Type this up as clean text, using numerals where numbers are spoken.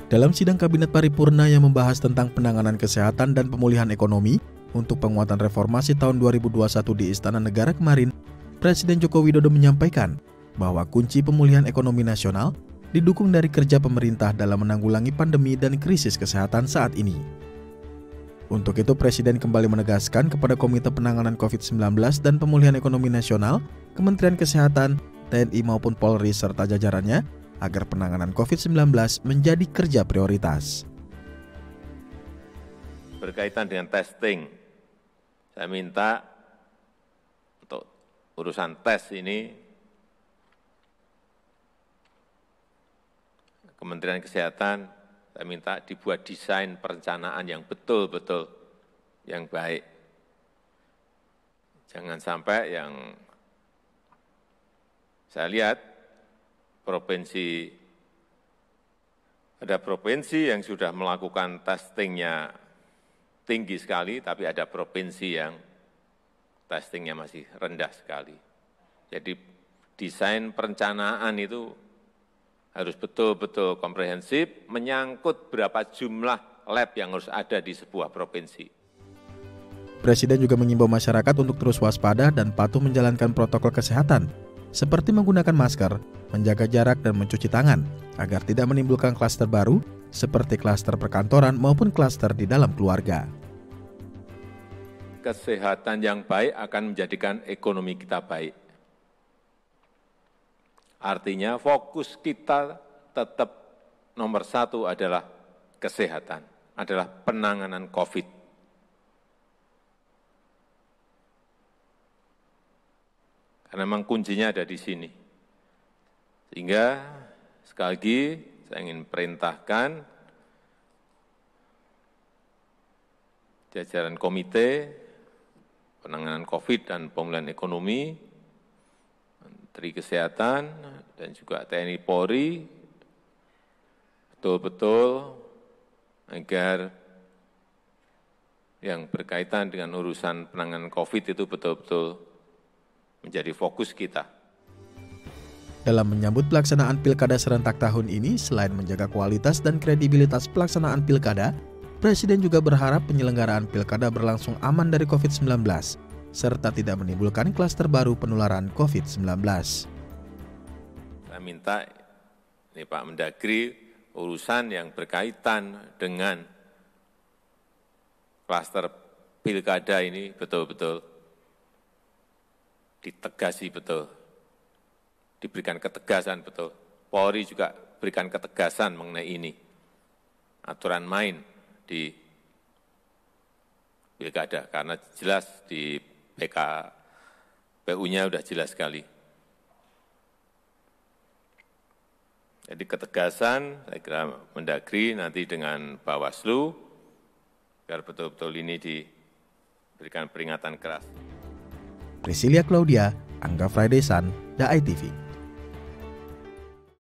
Dalam sidang Kabinet Paripurna yang membahas tentang penanganan kesehatan dan pemulihan ekonomi untuk penguatan reformasi tahun 2021 di Istana Negara kemarin, Presiden Joko Widodo menyampaikan bahwa kunci pemulihan ekonomi nasional didukung dari kerja pemerintah dalam menanggulangi pandemi dan krisis kesehatan saat ini. Untuk itu, Presiden kembali menegaskan kepada Komite Penanganan COVID-19 dan Pemulihan Ekonomi Nasional, Kementerian Kesehatan, TNI maupun Polri serta jajarannya agar penanganan COVID-19 menjadi kerja prioritas. Berkaitan dengan testing, saya minta untuk urusan tes ini, Kementerian Kesehatan, saya minta dibuat desain perencanaan yang betul-betul yang baik. Jangan sampai yang saya lihat, ada provinsi yang sudah melakukan testingnya tinggi sekali, tapi ada provinsi yang testingnya masih rendah sekali. Jadi desain perencanaan itu harus betul-betul komprehensif, menyangkut berapa jumlah lab yang harus ada di sebuah provinsi. Presiden juga mengimbau masyarakat untuk terus waspada dan patuh menjalankan protokol kesehatan, seperti menggunakan masker, menjaga jarak dan mencuci tangan, agar tidak menimbulkan klaster baru, seperti klaster perkantoran maupun klaster di dalam keluarga. Kesehatan yang baik akan menjadikan ekonomi kita baik. Artinya fokus kita tetap nomor satu adalah kesehatan, adalah penanganan COVID. Karena memang kuncinya ada di sini. Sehingga sekali lagi saya ingin perintahkan jajaran Komite Penanganan COVID dan Pemulihan Ekonomi, Menteri Kesehatan dan juga TNI Polri betul-betul agar yang berkaitan dengan urusan penanganan COVID itu betul-betul menjadi fokus kita. Dalam menyambut pelaksanaan Pilkada serentak tahun ini, selain menjaga kualitas dan kredibilitas pelaksanaan Pilkada, Presiden juga berharap penyelenggaraan Pilkada berlangsung aman dari COVID-19, serta tidak menimbulkan klaster baru penularan COVID-19. Saya minta ini Pak Mendagri, urusan yang berkaitan dengan klaster Pilkada ini betul-betul ditegasi betul, diberikan ketegasan betul. Polri juga berikan ketegasan mengenai ini. Aturan main di Pilkada, karena jelas di PKPU-nya sudah jelas sekali. Jadi ketegasan, saya kira Mendagri nanti dengan Bawaslu, biar betul-betul ini diberikan peringatan keras. Priscilia Claudia, Angga Fraidesan, DAI TV.